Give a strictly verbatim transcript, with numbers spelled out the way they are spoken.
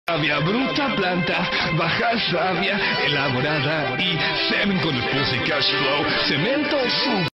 Savia bruta, planta, baja savia, elaborada y semen con el pulse cash flow, cemento,